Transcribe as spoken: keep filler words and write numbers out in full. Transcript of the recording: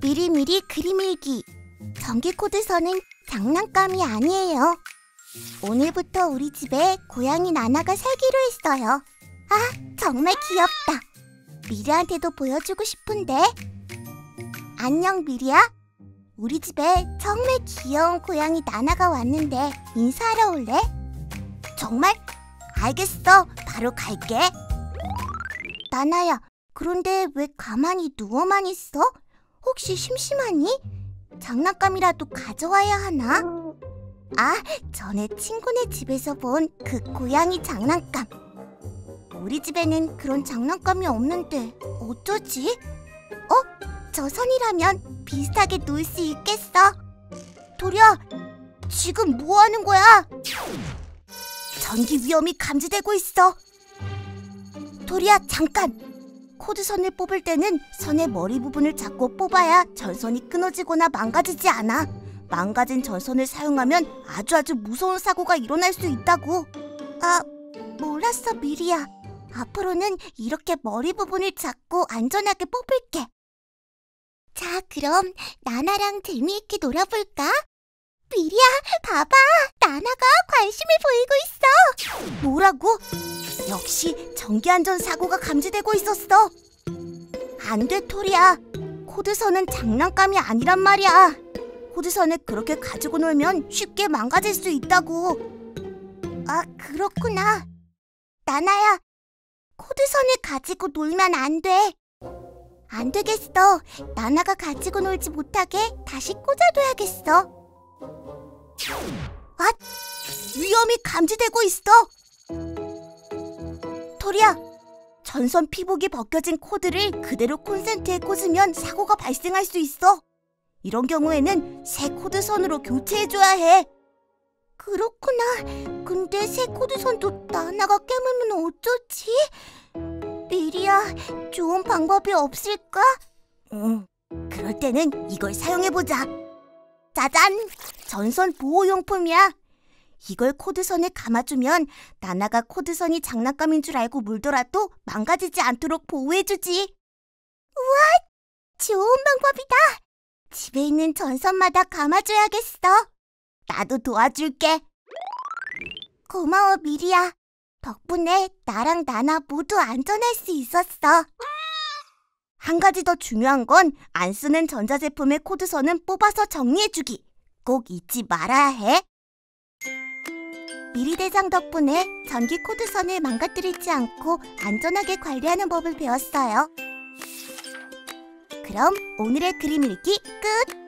미리미리 그림일기. 전기코드선은 장난감이 아니에요. 오늘부터 우리 집에 고양이 나나가 살기로 했어요. 아, 정말 귀엽다. 미리한테도 보여주고 싶은데. 안녕, 미리야. 우리 집에 정말 귀여운 고양이 나나가 왔는데 인사하러 올래? 정말? 알겠어. 바로 갈게. 나나야, 그런데 왜 가만히 누워만 있어? 혹시 심심하니? 장난감이라도 가져와야 하나? 아, 전에 친구네 집에서 본 그 고양이 장난감. 우리 집에는 그런 장난감이 없는데 어쩌지? 어? 저 선이라면 비슷하게 놀 수 있겠어. 도리야, 지금 뭐 하는 거야? 전기 위험이 감지되고 있어. 도리야, 잠깐! 코드선을 뽑을 때는 선의 머리 부분을 잡고 뽑아야 전선이 끊어지거나 망가지지 않아. 망가진 전선을 사용하면 아주 아주 무서운 사고가 일어날 수 있다고. 아, 몰랐어, 미리야. 앞으로는 이렇게 머리 부분을 잡고 안전하게 뽑을게. 자, 그럼 나나랑 재미있게 놀아볼까? 미리야, 봐봐. 나나가 관심을 보이고 있어. 뭐라고? 역시 전기안전사고가 감지되고 있었어. 안 돼, 토리야. 코드선은 장난감이 아니란 말이야. 코드선을 그렇게 가지고 놀면 쉽게 망가질 수 있다고. 아, 그렇구나. 나나야, 코드선을 가지고 놀면 안 돼. 안 되겠어. 나나가 가지고 놀지 못하게 다시 꽂아둬야겠어. 아, 위험이 감지되고 있어. 토리야, 전선 피복이 벗겨진 코드를 그대로 콘센트에 꽂으면 사고가 발생할 수 있어. 이런 경우에는 새 코드선으로 교체해줘야 해. 그렇구나. 근데 새 코드선도 나나가 깨물면 어쩌지? 미리야, 좋은 방법이 없을까? 응, 그럴 때는 이걸 사용해보자. 짜잔! 전선 보호용품이야. 이걸 코드선에 감아주면 나나가 코드선이 장난감인 줄 알고 물더라도 망가지지 않도록 보호해주지. 우와! 좋은 방법이다. 집에 있는 전선마다 감아줘야겠어. 나도 도와줄게. 고마워, 미리야. 덕분에 나랑 나나 모두 안전할 수 있었어. 한 가지 더 중요한 건 안 쓰는 전자제품의 코드선은 뽑아서 정리해주기. 꼭 잊지 말아야 해. 미리 대장 덕분에 전기 코드선을 망가뜨리지 않고 안전하게 관리하는 법을 배웠어요. 그럼 오늘의 그림 읽기 끝!